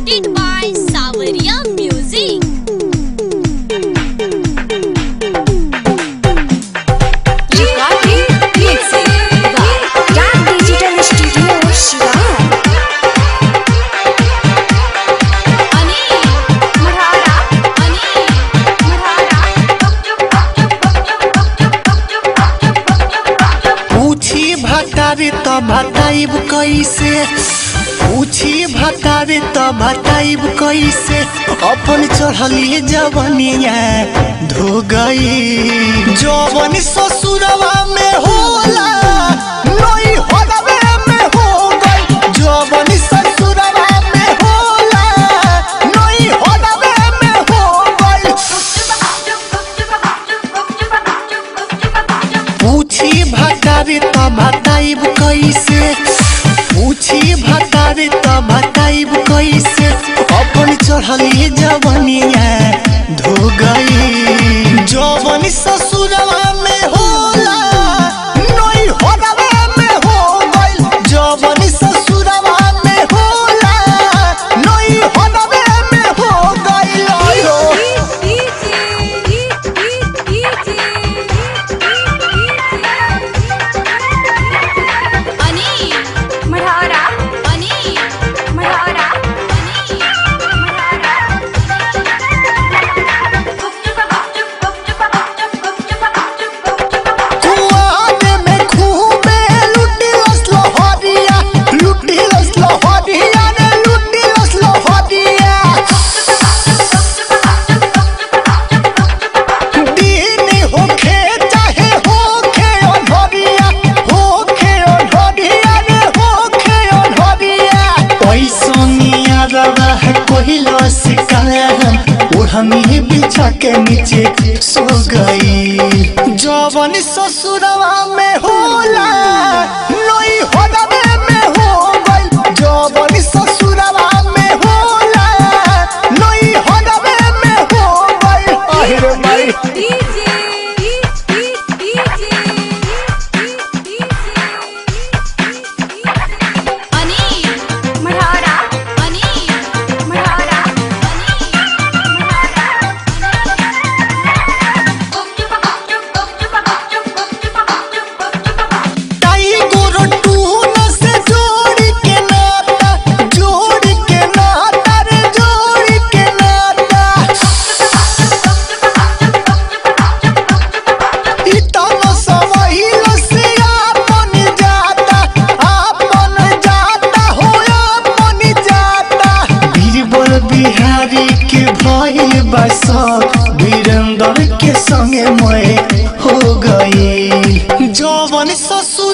presented by Sawaria Music. बताइब कैसे पूछी भतारे तो बताइब कैसे अपन चढ़ली जवनिया धो गई जवन ससुरवा में होला नई होलवे में हो गई जवन ससुरवा में होला नई होलवे में हो गई पूछी भतारे तो बताइब कैसे पूछी भतारे तो बताइब कैसे अपन चढ़ली जवनिया धो गई जवन ससुरवा में होला नई होलवे में हो गई जवन ससुरवा में होला नई होलवे में हो गई हमी बिछा के नीचे सो गई जवन ससुरवा में होला नई होलवे में हो गई जवन ससुरवा में होला नई होलवे में हो गई अरे भाई बिहारी के भइल बसा वीरेंद्र के संगे मैं हो गई जवन ससुर